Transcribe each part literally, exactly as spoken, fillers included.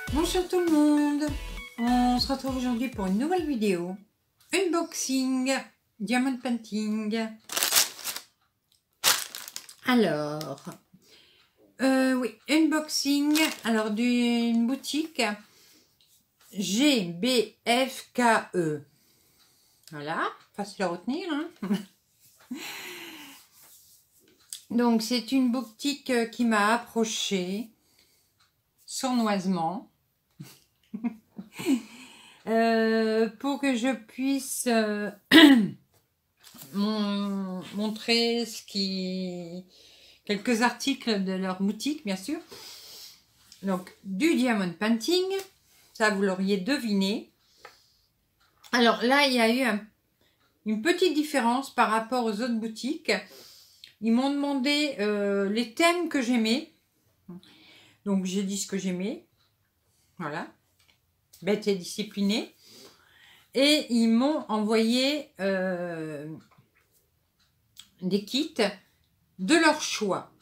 Bonjour tout le monde, on se retrouve aujourd'hui pour une nouvelle vidéo, unboxing, diamond painting. Alors, euh, oui, unboxing, alors d'une boutique G B F K E. Voilà, facile à retenir. Hein. Donc c'est une boutique qui m'a approchée sournoisement. Euh, pour que je puisse euh, mon, montrer ce qui quelques articles de leur boutique, bien sûr. Donc du diamond painting, ça vous l'auriez deviné. Alors là il y a eu un, une petite différence par rapport aux autres boutiques. Ils m'ont demandé euh, les thèmes que j'aimais, donc j'ai dit ce que j'aimais, voilà, bête et disciplinée. Et ils m'ont envoyé euh, des kits de leur choix.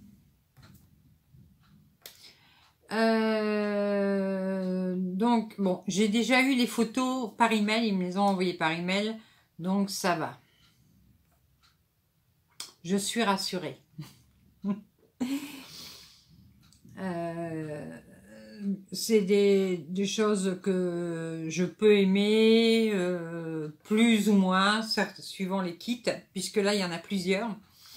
Euh, donc, bon, j'ai déjà eu les photos par email. Ils me les ont envoyées par email. Donc, ça va. Je suis rassurée. euh, C'est des, des choses que je peux aimer, euh, plus ou moins, certes, suivant les kits, puisque là, il y en a plusieurs.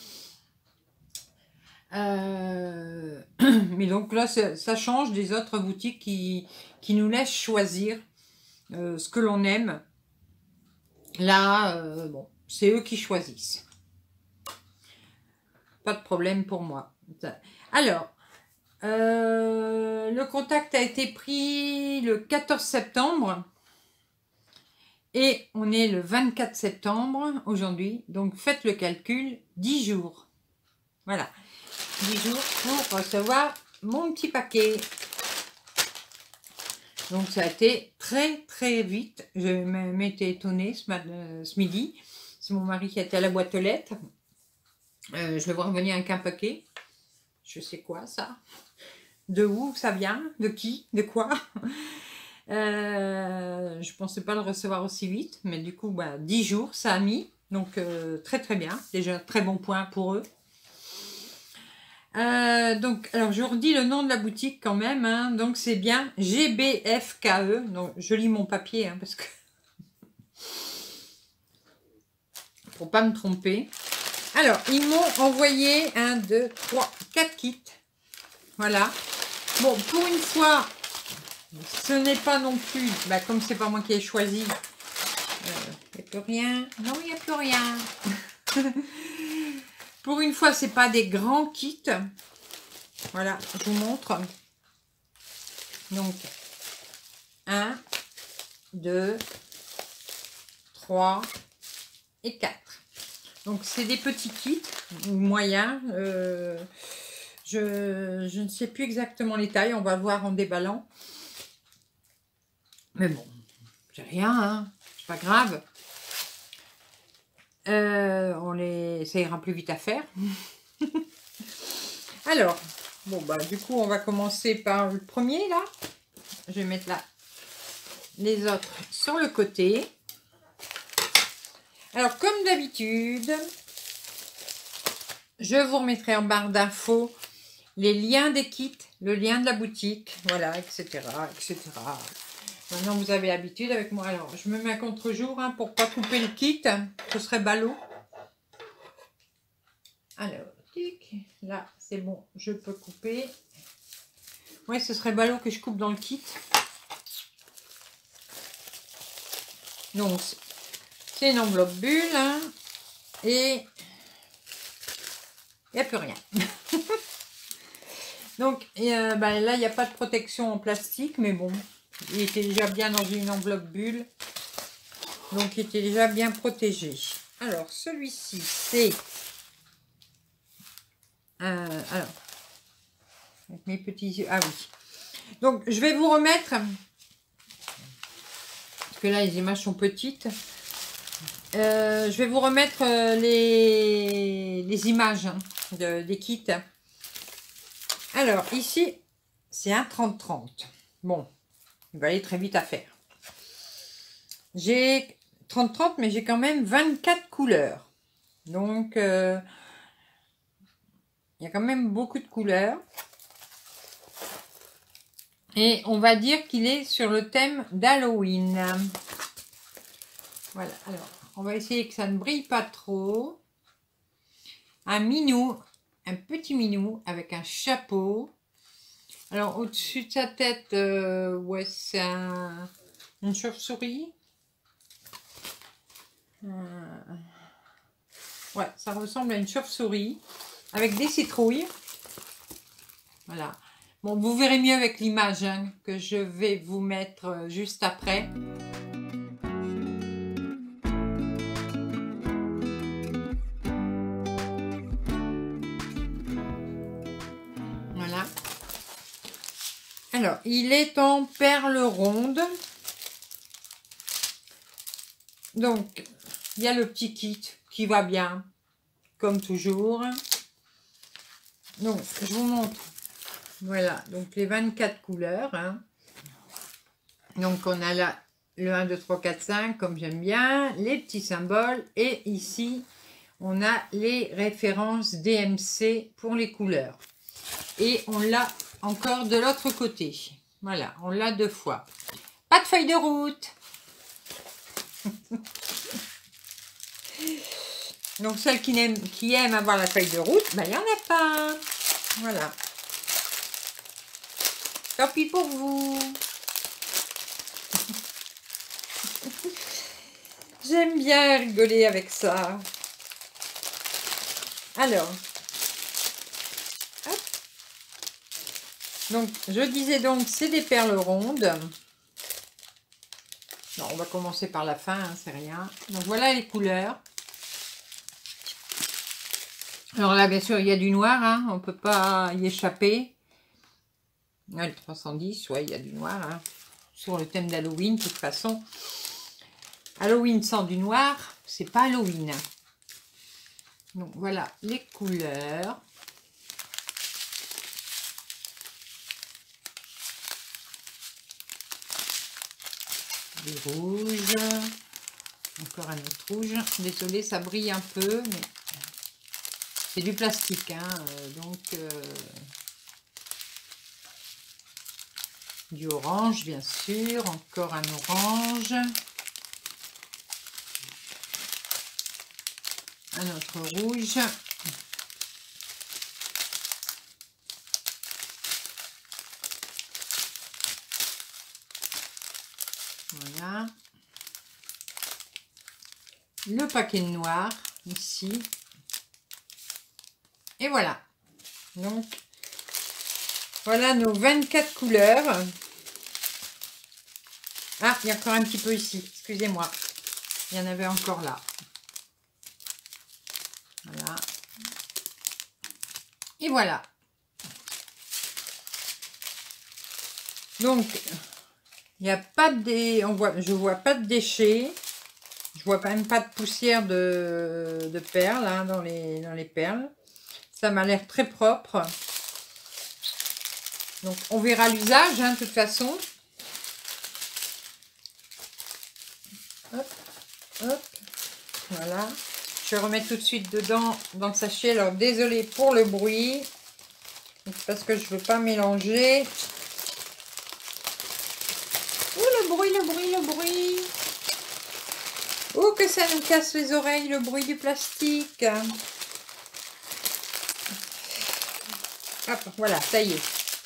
Euh, mais donc là, ça change des autres boutiques qui, qui nous laissent choisir euh, ce que l'on aime. Là, euh, bon, c'est eux qui choisissent. Pas de problème pour moi. Alors, Euh, le contact a été pris le quatorze septembre et on est le vingt-quatre septembre aujourd'hui, donc faites le calcul, dix jours. Voilà, dix jours pour recevoir mon petit paquet. Donc ça a été très très vite, je m'étais étonnée ce, matin, ce midi, c'est mon mari qui était à la boîte aux lettres, euh, je le vois revenir avec un paquet, je sais quoi ça. De où ça vient? De qui? De quoi? euh, Je pensais pas le recevoir aussi vite, mais du coup, bah, dix jours, ça a mis. Donc, euh, très très bien. Déjà, très bon point pour eux. Euh, donc, alors, je vous redis le nom de la boutique quand même. Hein. Donc, c'est bien G B F K E. Donc, je lis mon papier, hein, parce que... pour pas me tromper. Alors, ils m'ont envoyé un, deux, trois, quatre kits. Voilà. Bon, pour une fois, ce n'est pas non plus, bah, comme c'est pas moi qui ai choisi, il euh, n'y a plus rien. Non, il n'y a plus rien. Pour une fois, c'est pas des grands kits. Voilà, je vous montre. Donc, un, deux, trois et quatre. Donc, c'est des petits kits, moyens. Euh, Je, je ne sais plus exactement les tailles, on va voir en déballant. Mais bon, c'est rien, hein, c'est pas grave. Euh, on les, ça ira plus vite à faire. Alors, bon bah du coup on va commencer par le premier là. Je vais mettre là les autres sur le côté. Alors comme d'habitude, je vous remettrai en barre d'infos les liens des kits, le lien de la boutique, voilà, et cetera, et cetera. Maintenant, vous avez l'habitude avec moi. Alors, je me mets à contre-jour hein, pour ne pas couper le kit. Ce serait ballot. Alors, tic, là, c'est bon, je peux couper. Ouais, ce serait ballot que je coupe dans le kit. Donc, c'est une enveloppe bulle. Hein, et il n'y a plus rien. Donc, euh, bah, là, il n'y a pas de protection en plastique, mais bon, il était déjà bien dans une enveloppe bulle. Donc, il était déjà bien protégé. Alors, celui-ci, c'est... Euh, alors, avec mes petits yeux... Ah oui. Donc, je vais vous remettre... Parce que là, les images sont petites. Euh, je vais vous remettre euh, les, les images hein, de, des kits. Alors, ici, c'est un trente trente. bon, il va aller très vite à faire. J'ai trente trente, mais j'ai quand même vingt-quatre couleurs. Donc, euh, il y a quand même beaucoup de couleurs. Et on va dire qu'il est sur le thème d'Halloween. Voilà, alors, on va essayer que ça ne brille pas trop. Un minou, un petit minou avec un chapeau. Alors, au-dessus de sa tête, euh, ouais, c'est un, une chauve-souris. Euh, ouais, ça ressemble à une chauve-souris avec des citrouilles. Voilà. Bon, vous verrez mieux avec l'image hein, que je vais vous mettre juste après. Voilà. Alors, il est en perles rondes. Donc, il y a le petit kit qui va bien, comme toujours. Donc, je vous montre. Voilà, donc les vingt-quatre couleurs. Hein. Donc, on a là le un, deux, trois, quatre, cinq, comme j'aime bien, les petits symboles. Et ici, on a les références D M C pour les couleurs. Et on l'a encore de l'autre côté. Voilà, on l'a deux fois. Pas de feuille de route. Donc, celles qui aiment, qui aiment avoir la feuille de route, ben, il n'y en a pas. Voilà. Tant pis pour vous. J'aime bien rigoler avec ça. Alors. Hop. Donc, je disais donc, c'est des perles rondes. Non, on va commencer par la fin, hein, c'est rien. Donc, voilà les couleurs. Alors là, bien sûr, il y a du noir, hein, on ne peut pas y échapper. Ouais, le trois cent dix, ouais, il y a du noir. Hein, sur le thème d'Halloween, de toute façon. Halloween sans du noir, c'est pas Halloween. Donc, voilà les couleurs. Du rouge. Encore un autre rouge. Désolée, ça brille un peu, mais c'est du plastique, hein, euh, donc euh, du orange, bien sûr. Encore un orange. Un autre rouge. Voilà. Le paquet de noir, ici. Et voilà. Donc, voilà nos vingt-quatre couleurs. Ah, il y a encore un petit peu ici. Excusez-moi. Il y en avait encore là. Voilà. Et voilà. Donc, il n'y a pas de dé... on voit, je vois pas de déchets. Je vois quand même pas de poussière de, de perles hein, dans, les, dans les perles. Ça m'a l'air très propre. Donc, on verra l'usage, hein, de toute façon. Hop, hop. Voilà. Je vais remettre tout de suite dedans dans le sachet. Alors, désolé pour le bruit. Parce que je ne veux pas mélanger. Oh, le bruit, le bruit, le bruit. Oh, que ça nous casse les oreilles, le bruit du plastique. Hop, voilà, ça y est.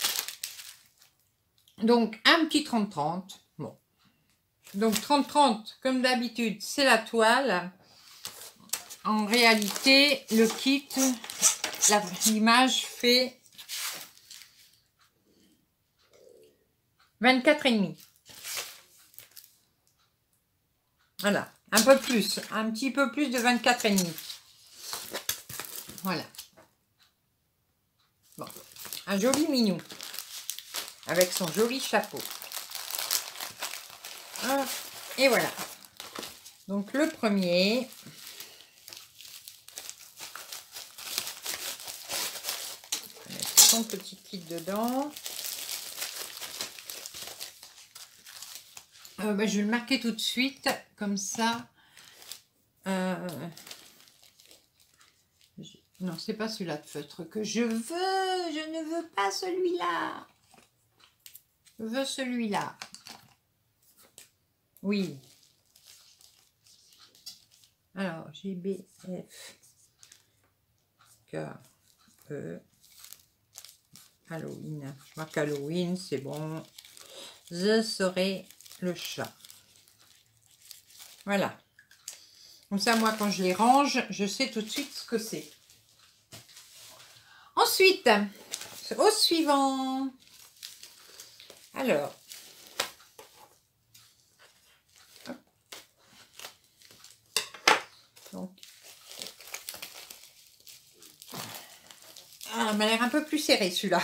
Donc, un petit trente trente. Bon. Donc, trente trente, comme d'habitude, c'est la toile. En réalité, le kit, l'image fait vingt-quatre et demi. Voilà, un peu plus, un petit peu plus de vingt-quatre et demi. Voilà. Bon, un joli minou avec son joli chapeau. Ah, et voilà. Donc le premier. On va mettre son petit kit dedans. Euh, bah, je vais le marquer tout de suite, comme ça. Euh, je, non, c'est pas celui-là de feutre que je veux. Je ne veux pas celui-là. Je veux celui-là. Oui. Alors, G B F K E Halloween. Je marque Halloween, c'est bon. Je serai le chat. Voilà. Comme ça, moi, quand je les range, je sais tout de suite ce que c'est. Ensuite, au suivant. Alors. Hop. Donc. Ah, il m'a l'air un peu plus serré, celui-là.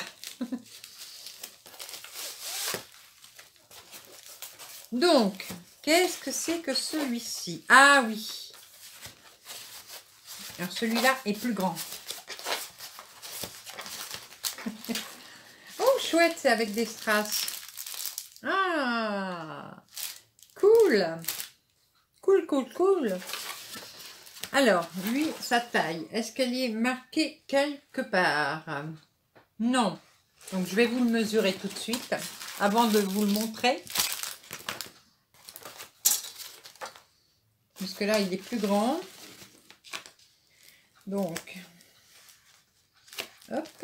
Donc, qu'est-ce que c'est que celui-ci? Ah oui. Alors, celui-là est plus grand. Oh, chouette, c'est avec des strass. Ah, cool. Cool, cool, cool. Alors, lui, sa taille, est-ce qu'elle est marquée quelque part? Non. Donc, je vais vous le mesurer tout de suite avant de vous le montrer. Parce que là, il est plus grand. Donc, hop.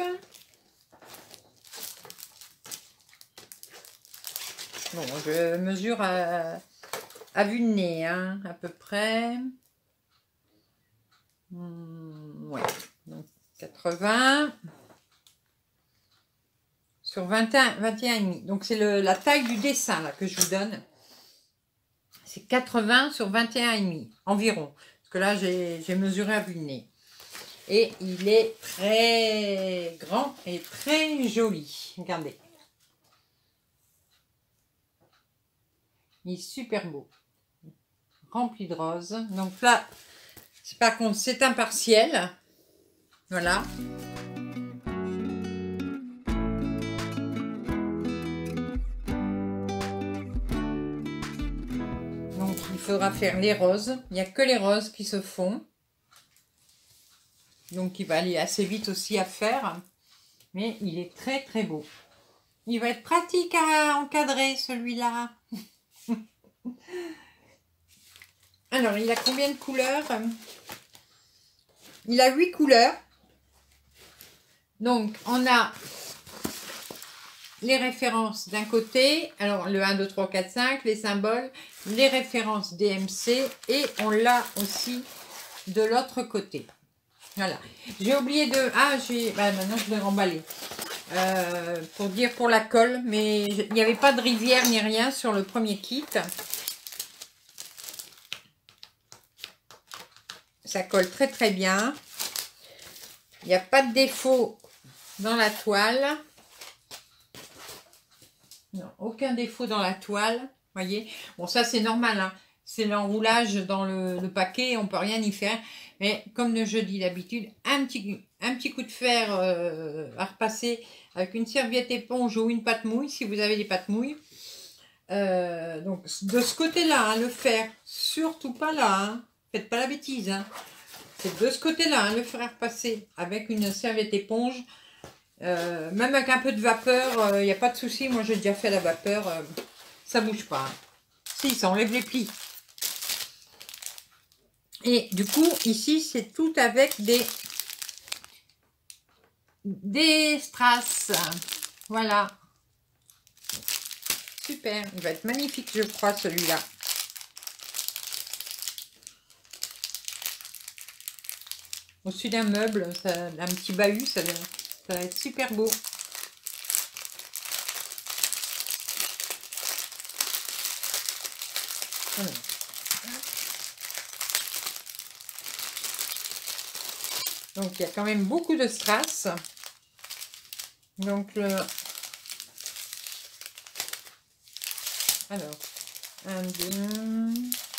Bon, je mesure à, à vue de nez, hein, à peu près. Hum, ouais, donc quatre-vingts sur vingt et un, vingt et un virgule cinq. Donc, c'est la taille du dessin là que je vous donne. C'est quatre-vingts sur vingt et un virgule cinq environ. Parce que là, j'ai mesuré à vue de nez. Et il est très grand et très joli. Regardez. Il est super beau. Rempli de roses. Donc là, par contre, c'est un partiel. Voilà. Donc, il faudra faire les roses. Il n'y a que les roses qui se font. Donc, il va aller assez vite aussi à faire. Mais il est très, très beau. Il va être pratique à encadrer, celui-là. Alors, il a combien de couleurs? Il a huit couleurs. Donc, on a les références d'un côté. Alors, le un, deux, trois, quatre, cinq, les symboles, les références D M C. Et on l'a aussi de l'autre côté. Voilà. J'ai oublié de... Ah, j'ai... Bah, maintenant, je vais remballer. Euh, pour dire pour la colle. Mais il n'y avait pas de rivière ni rien sur le premier kit. Ça colle très très bien. Il n'y a pas de défaut dans la toile. Non, aucun défaut dans la toile. Voyez. Bon, ça c'est normal. Hein. C'est l'enroulage dans le, le paquet. On ne peut rien y faire. Mais comme je dis d'habitude, un petit, un petit coup de fer euh, à repasser avec une serviette éponge ou une pâte mouille, si vous avez des pâtes mouilles. Euh, donc, de ce côté-là, hein, le fer, surtout pas là. Hein. Faites pas la bêtise. Hein. C'est de ce côté-là, hein, le fer passer avec une serviette éponge. Euh, même avec un peu de vapeur, il euh, n'y a pas de souci. Moi, j'ai déjà fait la vapeur. Euh, ça bouge pas. Hein. Si, ça enlève les plis. Et du coup, ici, c'est tout avec des, des strass. Voilà. Super. Il va être magnifique, je crois, celui-là. Au-dessus d'un meuble, ça, un petit bahut, ça, ça va être super beau. Voilà. Donc, il y a quand même beaucoup de strass. Donc, le... Alors, un, deux...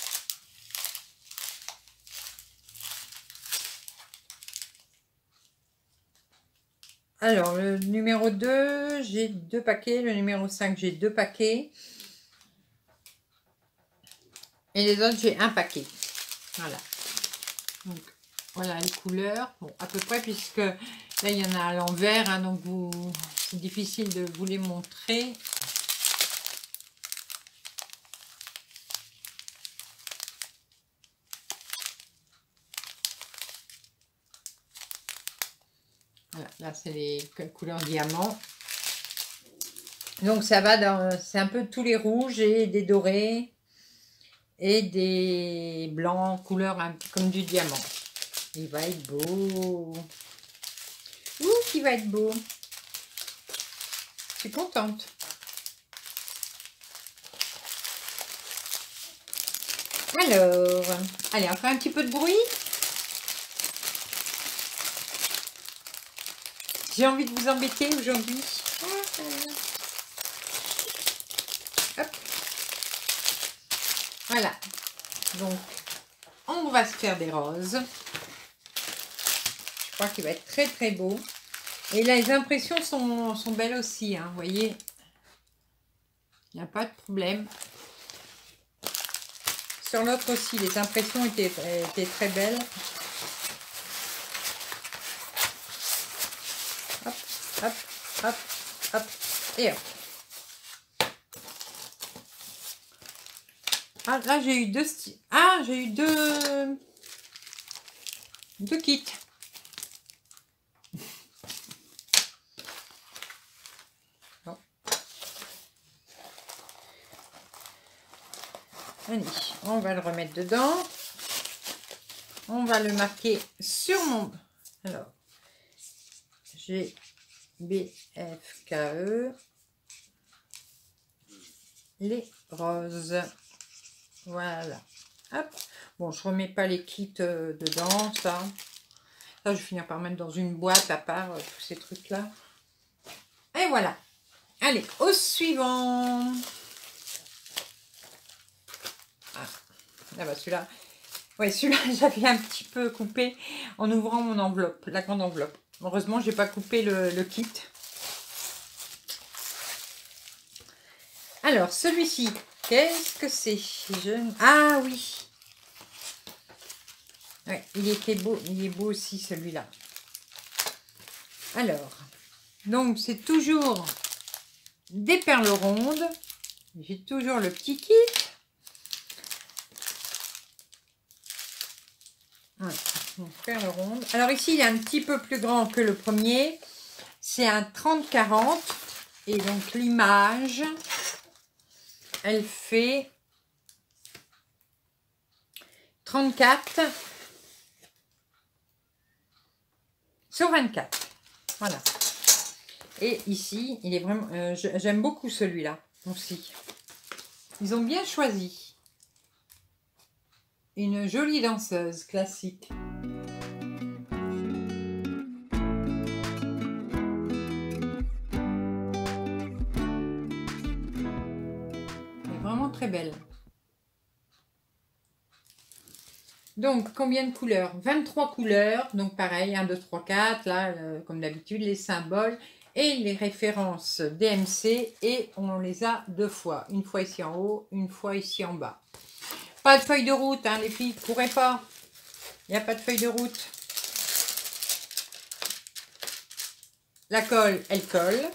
Alors, le numéro deux, j'ai deux paquets. Le numéro cinq, j'ai deux paquets. Et les autres, j'ai un paquet. Voilà. Donc, voilà les couleurs. Bon, à peu près, puisque là, il y en a à l'envers. Hein, donc, vous, c'est difficile de vous les montrer. Voilà, là, c'est les couleurs diamant. Donc, ça va dans... C'est un peu tous les rouges et des dorés. Et des blancs, couleur un peu comme du diamant. Il va être beau. Ouh, qui va être beau. Je suis contente. Alors, allez, on fait un petit peu de bruit. J'ai envie de vous embêter aujourd'hui. Hop. Voilà. Donc, on va se faire des roses. Je crois qu'il va être très très beau. Et là, les impressions sont, sont belles aussi. Hein, vous voyez, il n'y a pas de problème. Sur l'autre aussi, les impressions étaient, étaient très belles. Hop, hop, hop, hop, et hop. Ah, là, j'ai eu deux... Ah, j'ai eu deux... Deux kits. Bon. Allez, on va le remettre dedans. On va le marquer sur mon... Alors, G B F K E. Les roses. Voilà. Hop. Bon, je remets pas les kits euh, dedans, ça. Ça, je vais finir par mettre dans une boîte à part euh, tous ces trucs-là. Et voilà. Allez, au suivant. Ah, là, bah, celui-là. Ouais, celui-là, j'avais un petit peu coupé en ouvrant mon enveloppe, la grande enveloppe. Heureusement, j'ai pas coupé le, le kit. Alors, celui-ci, qu'est-ce que c'est? Je... Ah oui. Ouais, il était beau, il est beau aussi celui-là. Alors, donc c'est toujours des perles rondes. J'ai toujours le petit kit. Ouais, donc perles rondes. Alors ici, il est un petit peu plus grand que le premier. C'est un trente quarante. Et donc l'image, elle fait trente-quatre sur vingt-quatre. Voilà. Et ici, il est vraiment... Euh, j'aime beaucoup celui-là aussi. Ils ont bien choisi. Une jolie danseuse classique. Elle est vraiment très belle. Donc, combien de couleurs? vingt-trois couleurs. Donc, pareil, un, deux, trois, quatre. Là, euh, comme d'habitude, les symboles et les références D M C. Et on les a deux fois. Une fois ici en haut, une fois ici en bas. Pas de feuille de route, hein, les filles. Ne courez pas. Il n'y a pas de feuille de route. La colle, elle colle.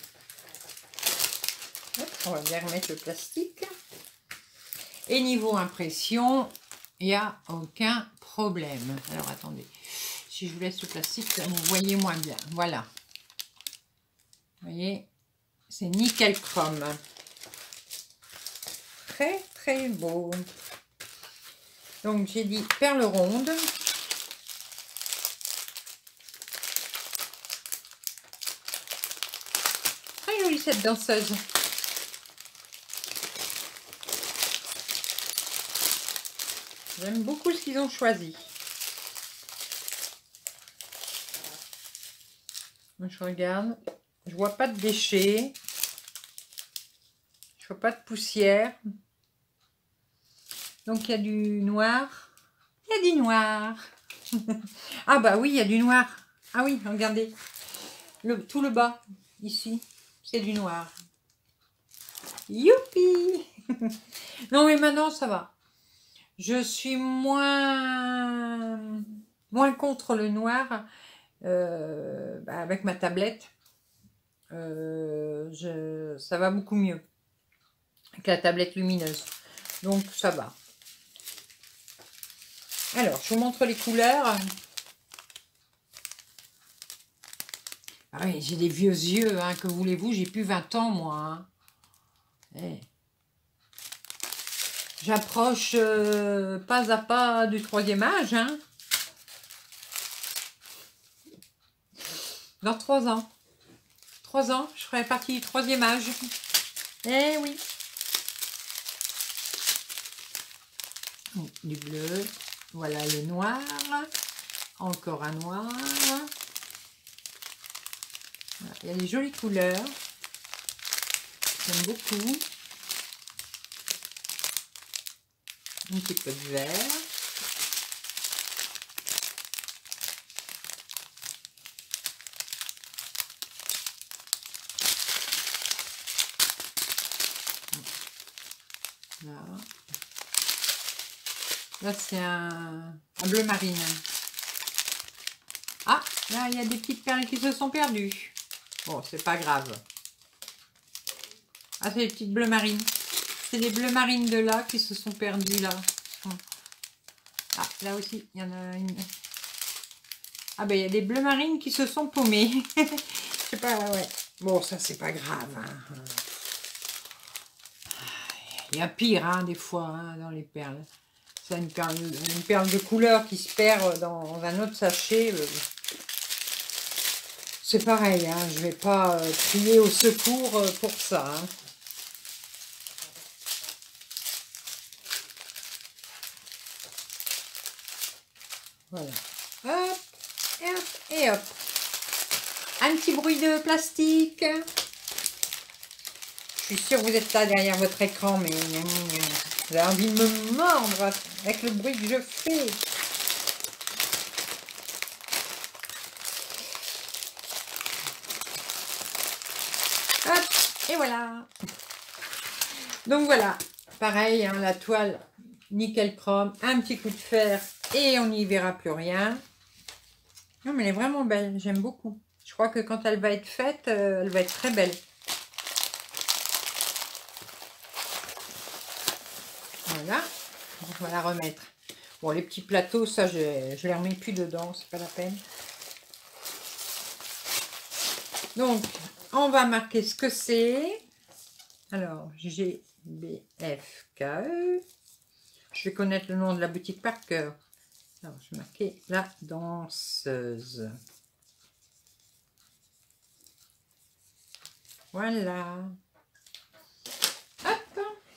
Hop, on va bien remettre le plastique. Et niveau impression... Il n'y a aucun problème. Alors, attendez. Si je vous laisse le plastique, vous voyez moins bien. Voilà. Vous voyez, c'est nickel chrome. Très, très beau. Donc, j'ai dit perles rondes. Très jolie cette danseuse. J'aime beaucoup ce qu'ils ont choisi. Je regarde. Je vois pas de déchets. Je vois pas de poussière. Donc, il y a du noir. Il y a du noir. Ah bah oui, il y a du noir. Ah oui, regardez. Le, tout le bas, ici, c'est du noir. Youpi. Non, mais maintenant, ça va. je suis moins, moins contre le noir euh, bah, avec ma tablette. Euh, je, ça va beaucoup mieux avec la tablette lumineuse. Donc, ça va. Alors, je vous montre les couleurs. Ah oui, j'ai des vieux yeux, hein, que voulez-vous, j'ai plus vingt ans, moi. Hein. Eh. J'approche euh, pas à pas du troisième âge. Hein. Dans trois ans. Trois ans, je ferai partie du troisième âge. Eh oui. Du bleu. Voilà le noir. Encore un noir. Voilà. Il y a des jolies couleurs. J'aime beaucoup. Un petit peu de vert. Là, là c'est un, un bleu marine. Ah, là il y a des petites perles qui se sont perdues. Bon, c'est pas grave. Ah, c'est les petites bleues marines. C'est les bleus marines de là qui se sont perdus là. Ah, là aussi, il y en a une. Ah ben, il y a des bleus marines qui se sont paumés. Je sais pas, ouais. Bon, ça, c'est pas grave. Hein. Il y a pire, hein, des fois, hein, dans les perles. C'est une perle, une perle de couleur qui se perd dans un autre sachet. C'est pareil, hein, je vais pas euh, crier au secours euh, pour ça. Hein. Voilà. Hop, et hop, et hop. Un petit bruit de plastique. Je suis sûre que vous êtes là derrière votre écran, mais vous avez envie de me mordre avec le bruit que je fais. Hop, et voilà. Donc voilà, pareil, hein, la toile nickel chrome, un petit coup de fer et on n'y verra plus rien. Non, mais elle est vraiment belle, j'aime beaucoup. Je crois que quand elle va être faite, euh, elle va être très belle. Voilà, on va la remettre. Bon, les petits plateaux, ça, je ne les remets plus dedans, c'est pas la peine. Donc, on va marquer ce que c'est. Alors, G B F K E. Je vais connaître le nom de la boutique par cœur. Alors, je vais marquer la danseuse. Voilà. Hop.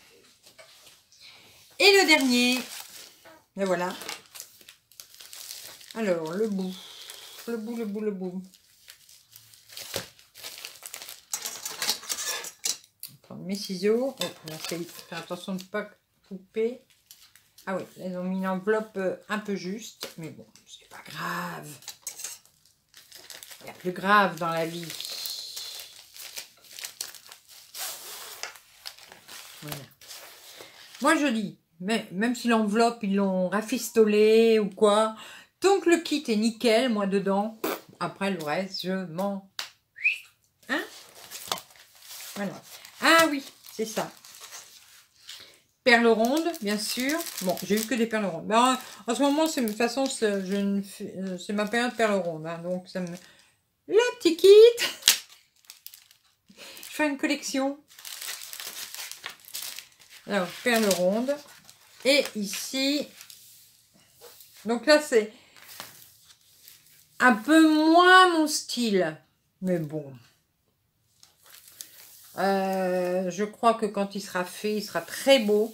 Et le dernier. Et voilà. Alors, le bout. Le bout, le bout, le bout. Je vais prendre mes ciseaux. Oh, on a fait faire attention de ne pas couper. Ah oui, ils ont mis une enveloppe un peu juste. Mais bon, c'est pas grave. Il y a plus grave dans la vie. Voilà. Moi, je dis, mais même si l'enveloppe, ils l'ont rafistolée ou quoi, tant que le kit est nickel, moi, dedans, après le reste, je m'en... Hein? Voilà. Ah oui, c'est ça. Perles rondes, bien sûr. Bon, j'ai eu que des perles rondes. Mais en, en ce moment, c'est de toute façon, c'est ma période perles rondes. Hein, donc, ça me... Le petit kit. Je fais une collection. Alors, perles rondes. Et ici, donc là, c'est un peu moins mon style. Mais bon. Euh, je crois que quand il sera fait, il sera très beau.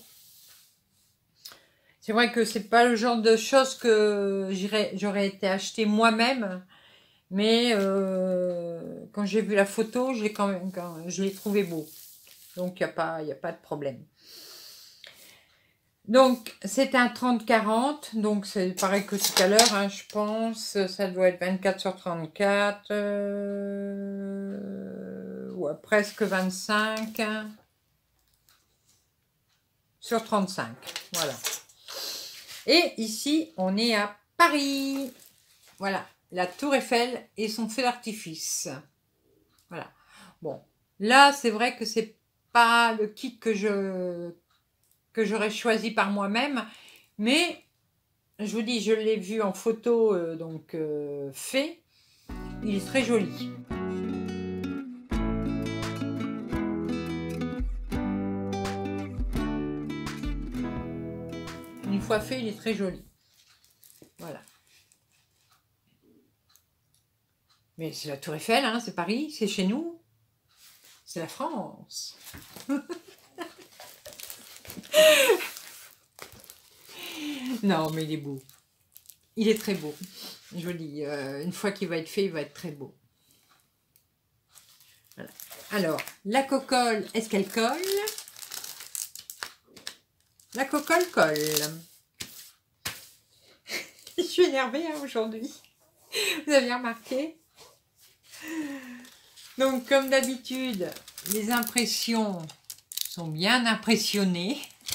C'est vrai que c'est pas le genre de choses que j'aurais été acheter moi-même. Mais euh, quand j'ai vu la photo, je l'ai quand même, quand, je l'ai trouvé beau. Donc, il n'y a pas, y a pas de problème. Donc, c'est un trente quarante. Donc, c'est pareil que tout à l'heure, hein, je pense. Ça doit être vingt-quatre sur trente-quatre. Euh, ouais, presque vingt-cinq. Sur trente-cinq. Voilà. Et ici, on est à Paris. Voilà, la Tour Eiffel et son feu d'artifice. Voilà. Bon, là, c'est vrai que c'est pas le kit que je que j'aurais choisi par moi-même, mais je vous dis, je l'ai vu en photo, euh, donc euh, fait. Il est très joli. Une fois fait, il est très joli. Voilà. Mais c'est la Tour Eiffel, hein, c'est Paris, c'est chez nous. C'est la France. Non, mais il est beau. Il est très beau. Je vous dis, euh, une fois qu'il va être fait, il va être très beau. Voilà. Alors, la cocolle, est-ce qu'elle colle? La cocolle colle. Je suis énervée hein, aujourd'hui. Vous avez remarqué? Donc, comme d'habitude, les impressions sont bien impressionnées.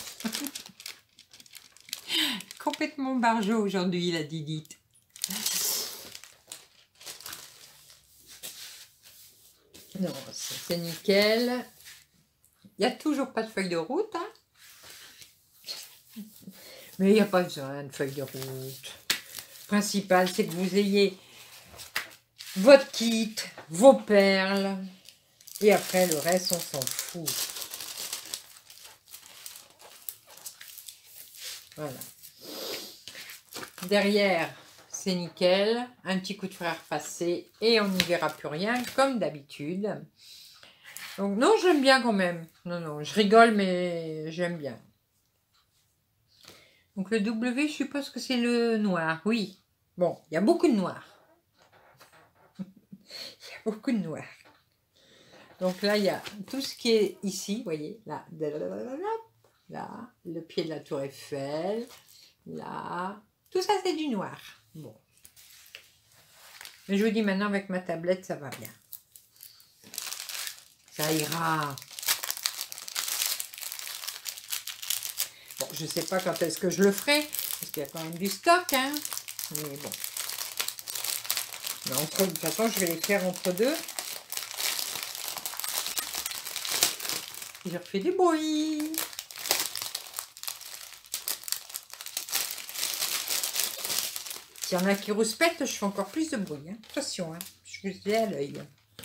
Complètement barjot aujourd'hui, la Didite. Non, c'est nickel. Il n'y a toujours pas de feuille de route. Hein, mais il n'y a pas besoin de feuille de route. Le principal, c'est que vous ayez votre kit, vos perles. Et après, le reste, on s'en fout. Voilà. Derrière, c'est nickel. Un petit coup de fer passé et on n'y verra plus rien, comme d'habitude. Donc, non, j'aime bien quand même. Non, non, je rigole, mais j'aime bien. Donc, le W, je suppose que c'est le noir. Oui. Bon, il y a beaucoup de noir. Il y a beaucoup de noir. Donc là, il y a tout ce qui est ici, vous voyez, là, là, le pied de la Tour Eiffel, là, tout ça c'est du noir. Bon. Mais je vous dis maintenant, avec ma tablette, ça va bien. Ça ira. Bon, je ne sais pas quand est-ce que je le ferai, parce qu'il y a quand même du stock, hein. Mais bon. Mais entre, de toute façon, je vais les faire entre deux. Je refais du bruit. S'il y en a qui rouspètent, je fais encore plus de bruit. Hein. Attention, hein. Je vous ai à l'œil.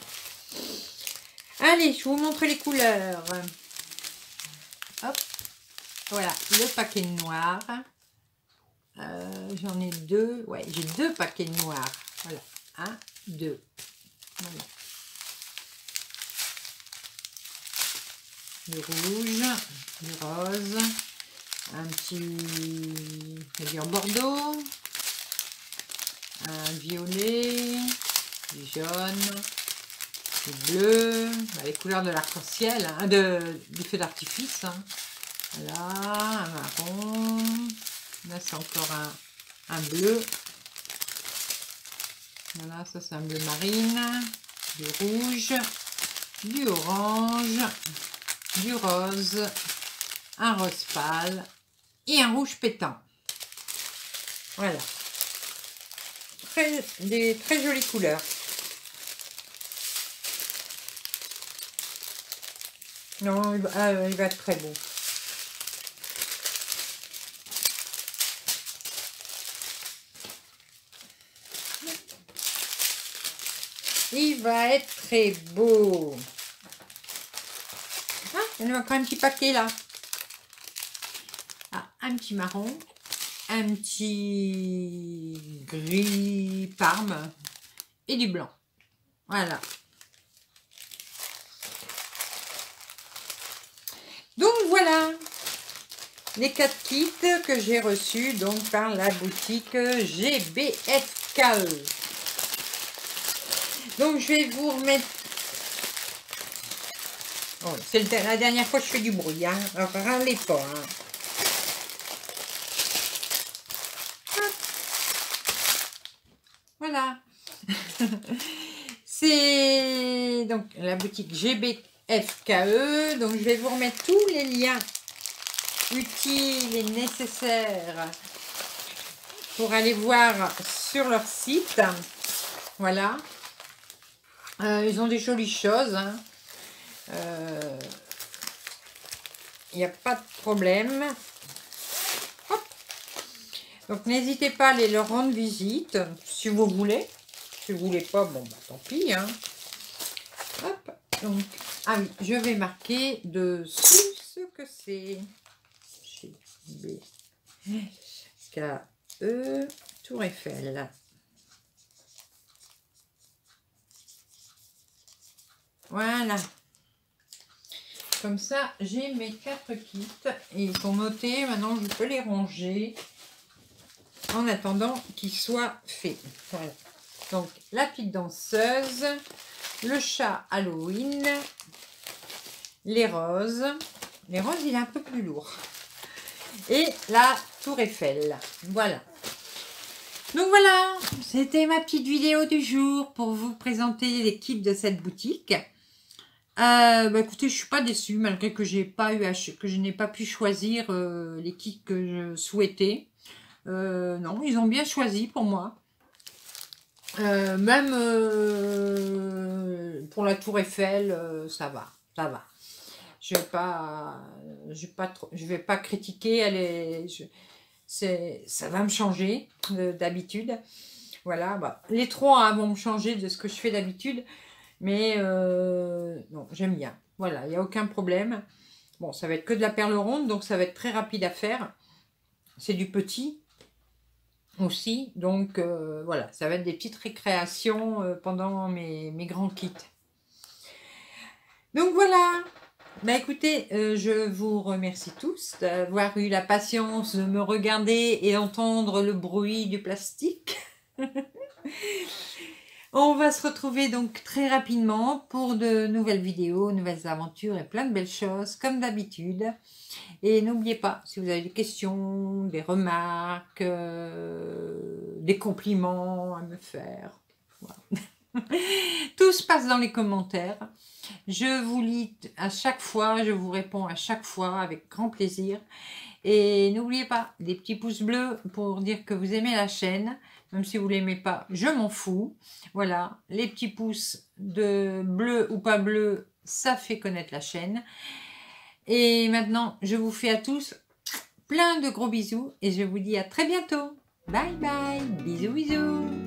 Allez, je vous montre les couleurs. Hop. Voilà, le paquet noir. Euh, J'en ai deux. Ouais, j'ai deux paquets noirs. Voilà, un, deux. Voilà. Du rouge, du rose, un petit, je vais dire bordeaux, un violet, du jaune, du bleu, bah, les couleurs de l'arc-en-ciel, hein, de, du feu d'artifice. Hein. Voilà, un marron, là c'est encore un, un bleu. Voilà, ça c'est un bleu marine, du rouge, du orange, du rose, un rose pâle et un rouge pétant. Voilà. Très, des très jolies couleurs. Non, il va, ah, il va être très beau. Il va être très beau. Ah, il y en a encore un petit paquet là. Ah, un petit marron, un petit gris parme et du blanc. Voilà. Donc voilà les quatre kits que j'ai reçus donc par la boutique G B F K E. Donc je vais vous remettre. Oh, c'est la dernière fois que je fais du bruit, hein. Alors râlez pas. Hein. Voilà. C'est donc la boutique G B F K E. Donc je vais vous remettre tous les liens utiles et nécessaires pour aller voir sur leur site. Voilà. Euh, ils ont des jolies choses. Hein. Euh, il n'y a pas de problème. Hop. Donc n'hésitez pas à aller leur rendre visite si vous voulez. Si vous voulez pas, bon bah tant pis. Hein. Hop. Donc, ah oui, je vais marquer dessus ce que c'est. G B K E Tour Eiffel. Voilà. Comme ça, j'ai mes quatre kits et ils sont notés. Maintenant, je peux les ranger en attendant qu'ils soient faits. Voilà. Donc, la petite danseuse, le chat Halloween, les roses. Les roses, il est un peu plus lourd. Et la Tour Eiffel. Voilà. Donc voilà, c'était ma petite vidéo du jour pour vous présenter les kits de cette boutique. Euh, bah écoutez, je suis pas déçue malgré que j'ai pas eu à que je n'ai pas pu choisir euh, les kits que je souhaitais. Euh, non, ils ont bien choisi pour moi. Euh, même euh, pour la Tour Eiffel, euh, ça va, ça va. Je vais pas, je vais pas trop, je vais pas critiquer. Elle est, je, c'est, ça va me changer d'habitude. Voilà, bah, les trois hein, vont me changer de ce que je fais d'habitude. Mais euh, non, j'aime bien. Voilà, il n'y a aucun problème. Bon, ça va être que de la perle ronde, donc ça va être très rapide à faire. C'est du petit aussi. Donc euh, voilà, ça va être des petites récréations euh, pendant mes, mes grands kits. Donc voilà. Bah écoutez, euh, je vous remercie tous d'avoir eu la patience de me regarder et entendre le bruit du plastique. On va se retrouver donc très rapidement pour de nouvelles vidéos, nouvelles aventures et plein de belles choses comme d'habitude. Et n'oubliez pas, si vous avez des questions, des remarques, euh, des compliments à me faire, voilà. Tout se passe dans les commentaires. Je vous lis à chaque fois, je vous réponds à chaque fois avec grand plaisir. Et n'oubliez pas, des petits pouces bleus pour dire que vous aimez la chaîne. Même si vous ne l'aimez pas, je m'en fous. Voilà, les petits pouces de bleu ou pas bleu, ça fait connaître la chaîne. Et maintenant, je vous fais à tous plein de gros bisous et je vous dis à très bientôt. Bye bye, bisous bisous.